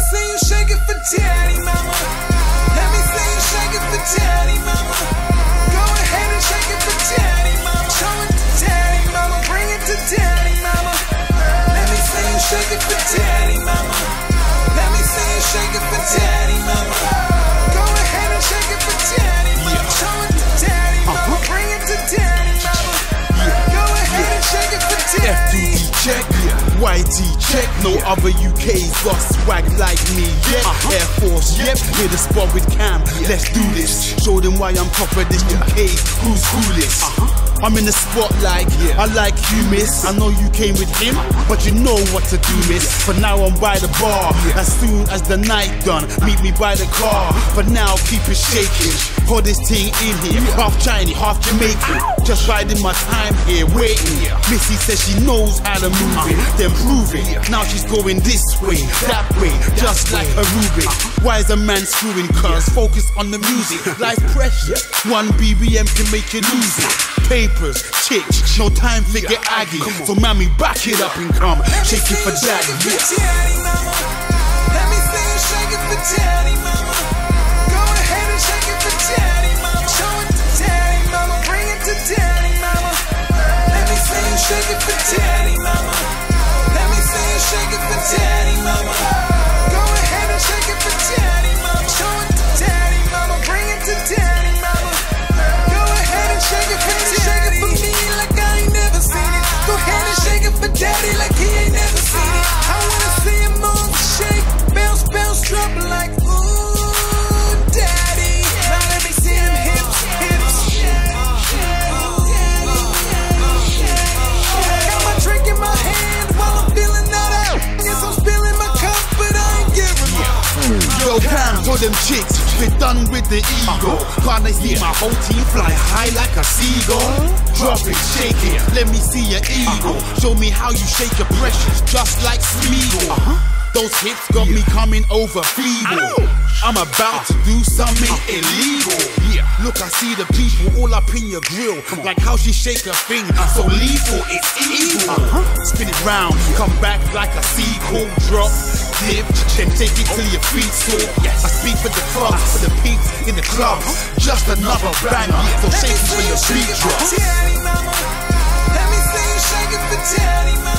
see you shake it for daddy, mama. Let me see you shake it for daddy, mama. Go ahead and shake it for daddy, mama. Show it to daddy, mama. Bring it to daddy, mama. Let me see you shake it for daddy, mama. Let me see you shake it for daddy, mama. Go ahead and shake it for daddy, mama. Show it to daddy, mama. Bring it to daddy, mama. Go ahead and shake it for daddy. FDD check, YT check. No other UK's got swag like me yet. Air Force, yep. Hit the spot with Cam. Let's do this. Show them why I'm tougher than UK's. Who's coolest? I'm in the spotlight, I like you, miss. I know you came with him, but you know what to do, miss. For now I'm by the bar, as soon as the night done, meet me by the car. For now, keep it shaking. Pour this thing in here, half Chinese, half Jamaican. Just riding my time here, waiting. Missy says she knows how to move it, then prove it. Now she's going this way, that way, just like a Rubik. Why is a man screwing? Cause focus on the music. Life pressure, one BBM can make you lose it. Papers, chicks, no time for get aggy. So mommy, back it up and come shake it for daddy. Let me see you shake it for daddy, mama. Go ahead and shake it for daddy, mama. Show it to daddy, mama. Bring it to daddy, mama. Let me see you shake it for daddy, mama. Let me see you shake it for daddy, mama. Go ahead and shake it for daddy, mama. Show it to daddy, mama. Bring it to daddy, mama. Go ahead and shake it for daddy. Shake it for me like I ain't never seen it. Go ahead and shake it for daddy like he ain't never seen it. I wanna see him move, shake, bounce, bounce, drop like ooh, daddy. Now let me see him hips, hips. Got my drink in my hand while I'm feeling that out. Yes, I'm spilling my cup, but I ain't giving up. Yo, Cam, told them chicks, we're done with the ego. Can't they see my whole team fly high like a seagull? Drop it, shake it, let me see your ego. Show me how you shake your precious, just like Smeagol. Those hips got me coming over feeble. I'm about to do something illegal. Look, I see the people all up in your grill. Like how she shake her thing, so lethal, it's evil. Spin it round, come back like a seagull. Drop, dip, then take it till your feet sore. I speak for the clubs, for the peeps in the clubs. Just another banger, so shake it when your feet drop. Daddy, mama. Let me see you shake it for daddy, mama.